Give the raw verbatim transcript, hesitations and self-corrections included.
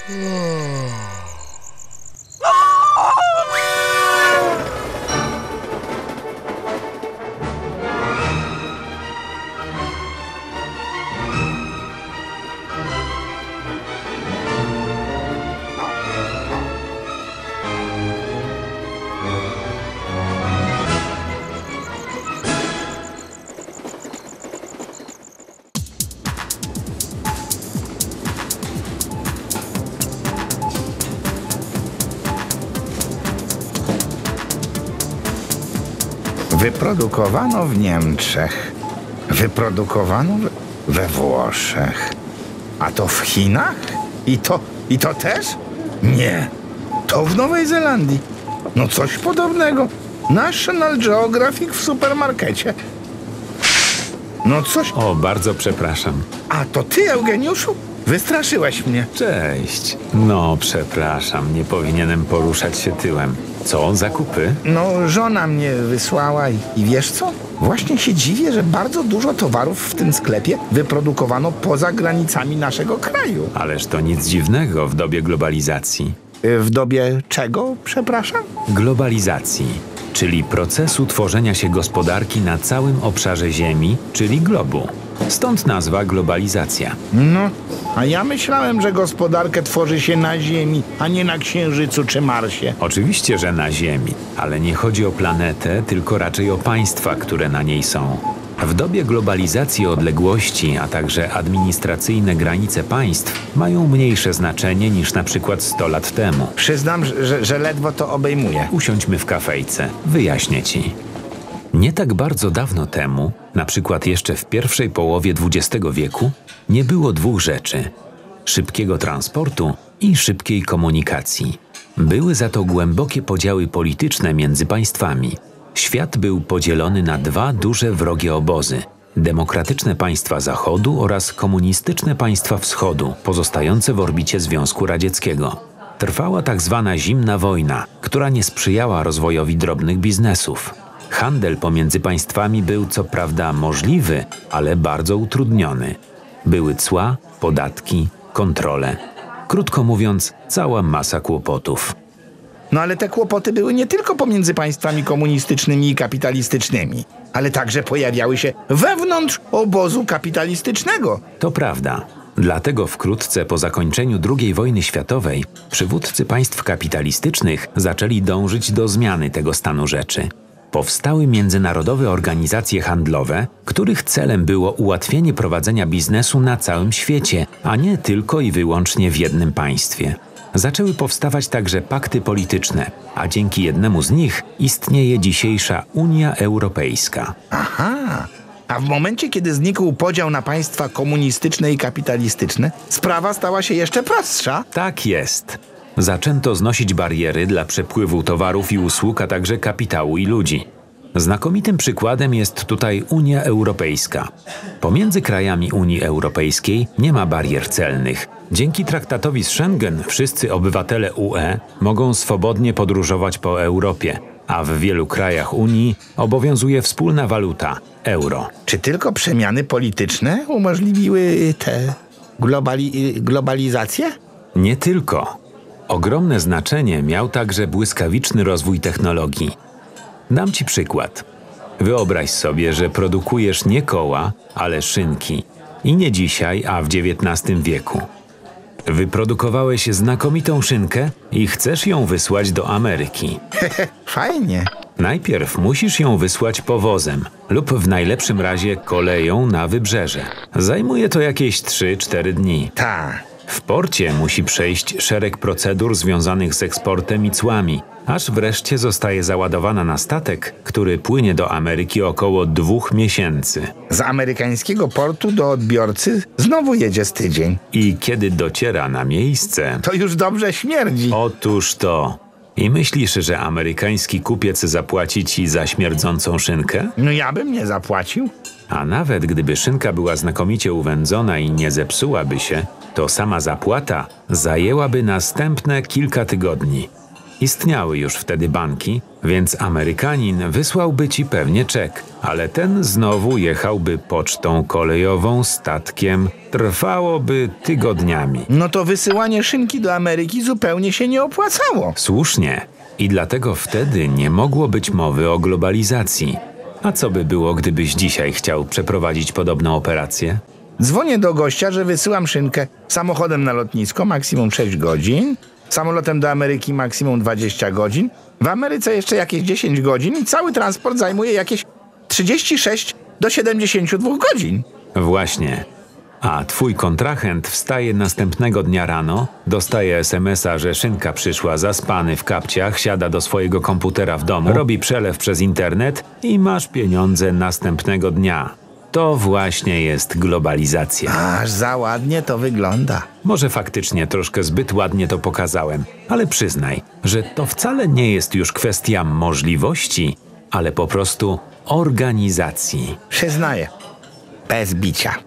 Wyprodukowano w Niemczech, wyprodukowano we Włoszech, a to w Chinach? I to, i to też? Nie, to w Nowej Zelandii. No coś podobnego. National Geographic w supermarkecie. No coś... O, bardzo przepraszam. A to ty, Eugeniuszu? Wystraszyłeś mnie. Cześć. No, przepraszam, nie powinienem poruszać się tyłem. Co, zakupy? No, żona mnie wysłała i, i wiesz co? Właśnie się dziwię, że bardzo dużo towarów w tym sklepie wyprodukowano poza granicami naszego kraju. Ależ to nic dziwnego w dobie globalizacji. W dobie czego, przepraszam? Globalizacji, czyli procesu tworzenia się gospodarki na całym obszarze Ziemi, czyli globu. Stąd nazwa globalizacja. No, a ja myślałem, że gospodarkę tworzy się na Ziemi, a nie na Księżycu czy Marsie. Oczywiście, że na Ziemi, ale nie chodzi o planetę, tylko raczej o państwa, które na niej są. W dobie globalizacji odległości, a także administracyjne granice państw mają mniejsze znaczenie niż na przykład sto lat temu. Przyznam, że, że ledwo to obejmuję. Usiądźmy w kafejce, wyjaśnię ci. Nie tak bardzo dawno temu, na przykład jeszcze w pierwszej połowie dwudziestego wieku, nie było dwóch rzeczy: szybkiego transportu i szybkiej komunikacji. Były za to głębokie podziały polityczne między państwami. Świat był podzielony na dwa duże wrogie obozy: demokratyczne państwa Zachodu oraz komunistyczne państwa Wschodu, pozostające w orbicie Związku Radzieckiego. Trwała tak zwana zimna wojna, która nie sprzyjała rozwojowi drobnych biznesów. Handel pomiędzy państwami był co prawda możliwy, ale bardzo utrudniony. Były cła, podatki, kontrole. Krótko mówiąc, cała masa kłopotów. No ale te kłopoty były nie tylko pomiędzy państwami komunistycznymi i kapitalistycznymi, ale także pojawiały się wewnątrz obozu kapitalistycznego. To prawda. Dlatego wkrótce po zakończeniu drugiej wojny światowej przywódcy państw kapitalistycznych zaczęli dążyć do zmiany tego stanu rzeczy. Powstały międzynarodowe organizacje handlowe, których celem było ułatwienie prowadzenia biznesu na całym świecie, a nie tylko i wyłącznie w jednym państwie. Zaczęły powstawać także pakty polityczne, a dzięki jednemu z nich istnieje dzisiejsza Unia Europejska. Aha, a w momencie, kiedy znikł podział na państwa komunistyczne i kapitalistyczne, sprawa stała się jeszcze prostsza. Tak jest. Zaczęto znosić bariery dla przepływu towarów i usług, a także kapitału i ludzi. Znakomitym przykładem jest tutaj Unia Europejska. Pomiędzy krajami Unii Europejskiej nie ma barier celnych. Dzięki traktatowi z Schengen wszyscy obywatele U E mogą swobodnie podróżować po Europie, a w wielu krajach Unii obowiązuje wspólna waluta – euro. Czy tylko przemiany polityczne umożliwiły tę globali globalizację? Nie tylko. Ogromne znaczenie miał także błyskawiczny rozwój technologii. Dam ci przykład. Wyobraź sobie, że produkujesz nie koła, ale szynki. I nie dzisiaj, a w dziewiętnastym wieku. Wyprodukowałeś znakomitą szynkę i chcesz ją wysłać do Ameryki. Fajnie. Najpierw musisz ją wysłać powozem lub w najlepszym razie koleją na wybrzeże. Zajmuje to jakieś trzy cztery dni. Tak. W porcie musi przejść szereg procedur związanych z eksportem i cłami, aż wreszcie zostaje załadowana na statek, który płynie do Ameryki około dwóch miesięcy. Z amerykańskiego portu do odbiorcy znowu jedzie z tydzień. I kiedy dociera na miejsce... To już dobrze śmierdzi. Otóż to. I myślisz, że amerykański kupiec zapłaci ci za śmierdzącą szynkę? No ja bym nie zapłacił. A nawet gdyby szynka była znakomicie uwędzona i nie zepsułaby się, to sama zapłata zajęłaby następne kilka tygodni. Istniały już wtedy banki, więc Amerykanin wysłałby ci pewnie czek, ale ten znowu jechałby pocztą kolejową, statkiem. Trwałoby tygodniami. No to wysyłanie szynki do Ameryki zupełnie się nie opłacało. Słusznie. I dlatego wtedy nie mogło być mowy o globalizacji. A co by było, gdybyś dzisiaj chciał przeprowadzić podobną operację? Dzwonię do gościa, że wysyłam szynkę samochodem na lotnisko, maksimum sześć godzin, samolotem do Ameryki maksimum dwadzieścia godzin, w Ameryce jeszcze jakieś dziesięć godzin i cały transport zajmuje jakieś trzydzieści sześć do siedemdziesięciu dwóch godzin. Właśnie. A twój kontrahent wstaje następnego dnia rano, dostaje es em es a, że szynka przyszła, zaspany w kapciach, siada do swojego komputera w domu, robi przelew przez internet i masz pieniądze następnego dnia. To właśnie jest globalizacja. Aż za ładnie to wygląda. Może faktycznie troszkę zbyt ładnie to pokazałem, ale przyznaj, że to wcale nie jest już kwestia możliwości, ale po prostu organizacji. Przyznaję, bez bicia.